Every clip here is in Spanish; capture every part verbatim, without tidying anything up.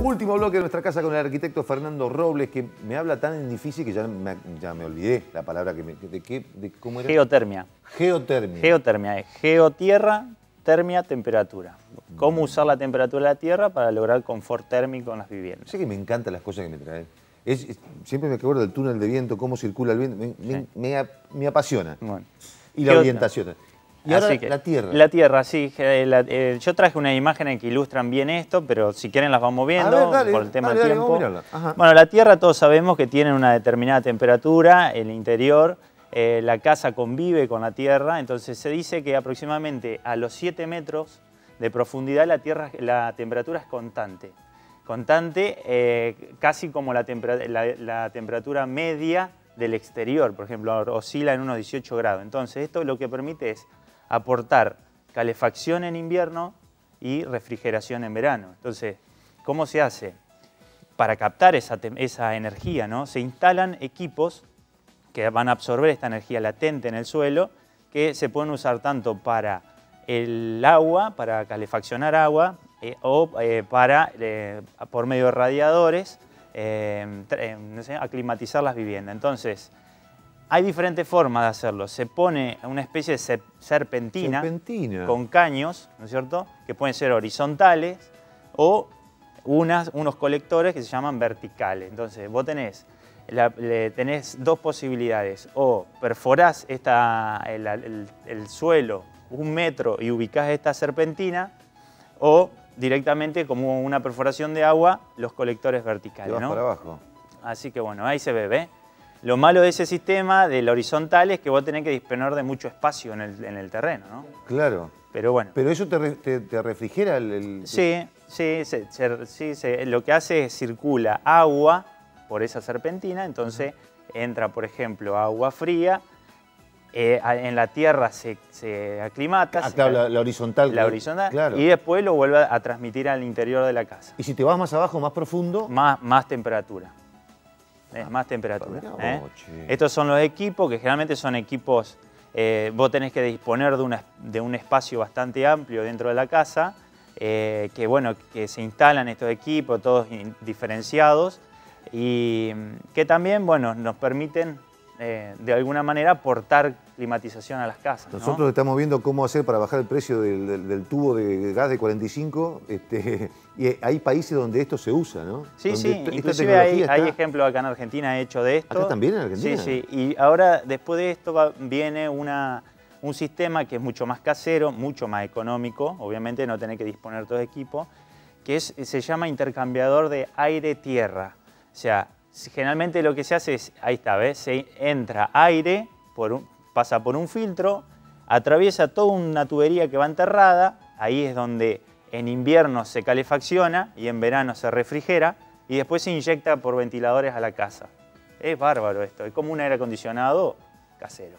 Último bloque de nuestra casa con el arquitecto Fernando Robles, que me habla tan difícil que ya me, ya me olvidé la palabra que me... ¿De qué? De, ¿Cómo era? Geotermia. Geotermia. Geotermia es geotierra, termia, temperatura. ¿Cómo usar la temperatura de la tierra para lograr confort térmico en las viviendas? Sé que me encantan las cosas que me traen. Es, es, siempre me acuerdo del túnel de viento, cómo circula el viento. Me, sí. me, me, me apasiona. Bueno. Y la orientación. Y ahora que, la tierra. La tierra, sí. La, eh, yo traje unas imágenes que ilustran bien esto, pero si quieren las vamos viendo ver, dale, por el tema dale, del dale, tiempo. Bueno, la tierra todos sabemos que tiene una determinada temperatura, el interior, eh, la casa convive con la tierra, entonces se dice que aproximadamente a los siete metros de profundidad la, tierra, la temperatura es constante. Constante eh, casi como la, tempera, la, la temperatura media del exterior, por ejemplo, oscila en unos dieciocho grados. Entonces esto lo que permite es aportar calefacción en invierno y refrigeración en verano. Entonces, ¿cómo se hace? Para captar esa, esa energía, ¿no? Se instalan equipos que van a absorber esta energía latente en el suelo, que se pueden usar tanto para el agua, para calefaccionar agua, eh, o eh, para, eh, por medio de radiadores, eh, eh, no sé, aclimatizar las viviendas. Entonces, hay diferentes formas de hacerlo. Se pone una especie de serpentina, serpentina. con caños, ¿no es cierto?, que pueden ser horizontales o unas, unos colectores que se llaman verticales. Entonces, vos tenés, la, le, tenés dos posibilidades. O perforás esta, el, el, el suelo un metro y ubicás esta serpentina, o directamente, como una perforación de agua, los colectores verticales. Te vas ¿no? para abajo. Así que bueno, ahí se ve, ¿ve? Lo malo de ese sistema, del horizontal, es que vos tenés que disponer de mucho espacio en el, en el terreno, ¿no? Claro. Pero bueno. ¿Pero eso te, re, te, te refrigera el...? el... Sí, sí, se, se, sí se, lo que hace es circula agua por esa serpentina, entonces entra, por ejemplo, agua fría, eh, en la tierra se, se aclimata. Ah, claro, la, la horizontal. La horizontal, claro. Y después lo vuelve a transmitir al interior de la casa. ¿Y si te vas más abajo, más profundo? Más, más temperatura. Es más temperatura. ¿eh? Estos son los equipos, que generalmente son equipos, eh, vos tenés que disponer de, una, de un espacio bastante amplio dentro de la casa, eh, que bueno, que se instalan estos equipos, todos diferenciados, y que también, bueno, nos permiten eh, de alguna manera aportar climatización a las casas. Nosotros ¿no? estamos viendo cómo hacer para bajar el precio del, del, del tubo de gas de cuarenta y cinco, este, y hay países donde esto se usa, ¿no? Sí, donde sí, inclusive hay, está... hay ejemplos acá en Argentina hecho de esto. ¿Acá también en Argentina? Sí, sí, y ahora después de esto va, viene una, un sistema que es mucho más casero, mucho más económico, obviamente no tenés que disponer todo equipo, que es, se llama intercambiador de aire-tierra. O sea, generalmente lo que se hace es, ahí está, ¿ves? Se entra aire, por un, pasa por un filtro, atraviesa toda una tubería que va enterrada, ahí es donde en invierno se calefacciona y en verano se refrigera, y después se inyecta por ventiladores a la casa. Es bárbaro esto, es como un aire acondicionado casero.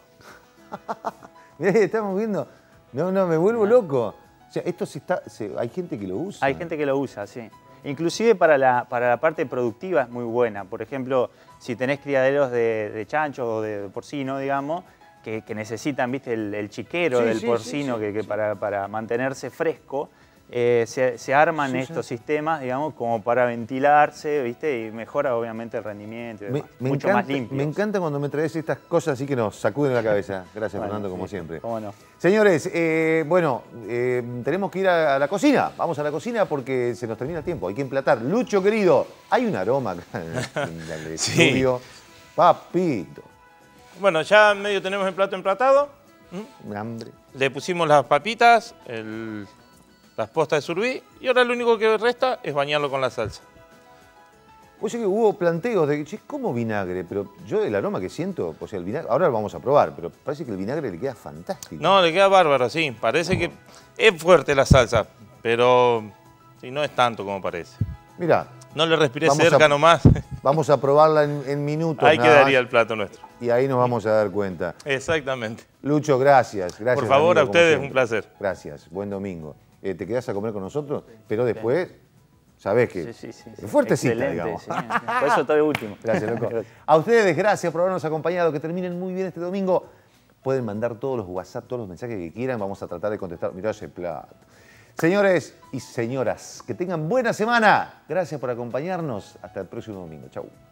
Mirá, estamos viendo, no, no, me vuelvo no. loco. O sea, esto se está, se, hay gente que lo usa. Hay gente que lo usa, sí. Inclusive para la, para la parte productiva es muy buena. Por ejemplo, si tenés criaderos de, de chanchos o de, de porcino, digamos, que, que necesitan, viste, el, el chiquero sí, del sí, porcino sí, sí, que, que sí. Para, para mantenerse fresco, eh, se, se arman sí, estos sí. sistemas, digamos, como para ventilarse, viste, y mejora obviamente el rendimiento y demás. Me, me Mucho encanta, más limpio. Me encanta cuando me traes estas cosas así que nos sacuden la cabeza. Gracias, bueno, Fernando, como sí, siempre. Cómo no. Señores, eh, bueno, eh, tenemos que ir a, a la cocina. Vamos a la cocina porque se nos termina el tiempo. Hay que emplatar. Lucho, querido, hay un aroma acá en el estudio. Sí. Papito. Bueno, ya medio tenemos el plato emplatado. ¿Mm? Hambre. Le pusimos las papitas, el, las postas de surubí, y ahora lo único que resta es bañarlo con la salsa. Oye, que hubo planteos de, che, ¿cómo vinagre? Pero yo el aroma que siento, o sea, el vinagre, ahora lo vamos a probar, pero parece que el vinagre le queda fantástico. No, le queda bárbaro, sí. Parece que es fuerte la salsa, pero sí, no es tanto como parece. Mirá. No le respiré cerca a, nomás. Vamos a probarla en, en minutos. Ahí quedaría el plato nuestro. Y ahí nos vamos a dar cuenta. Exactamente. Lucho, gracias. gracias Por favor, amigo, a ustedes, un placer. Gracias. Buen domingo. Eh, te quedás a comer con nosotros, pero después, sabés que sí, sí, sí, es fuertecita, excelente, digamos. Sí. Por eso todo el último. Gracias, loco. A ustedes, gracias por habernos acompañado. Que terminen muy bien este domingo. Pueden mandar todos los WhatsApp, todos los mensajes que quieran. Vamos a tratar de contestar. Mirá ese plato. Señores y señoras, que tengan buena semana. Gracias por acompañarnos. Hasta el próximo domingo. Chau.